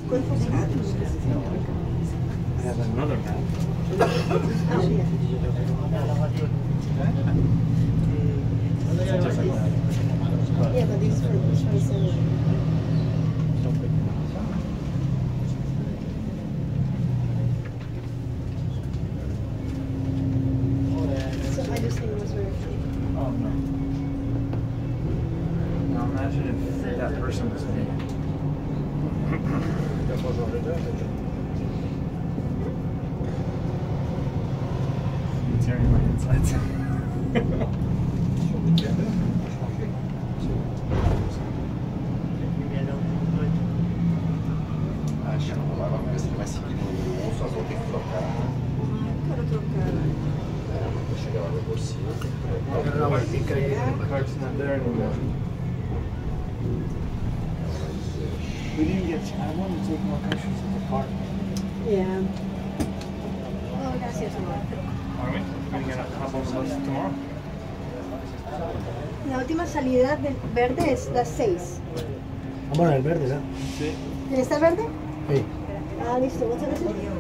I have another map. Yeah, but this one so I just think it was very funny. Oh no. Now imagine if that person was me. I'm tearing my insides. The card's not there anymore. We didn't get. I wanted to take more pictures of the park. Yeah. Oh, gracias, amor. Are we? We're gonna hop on the bus tomorrow? La última salida del verde es las 6. Vamos al verde, ¿no? Sí. ¿Está verde? Sí. Ah, listo. Muchas gracias.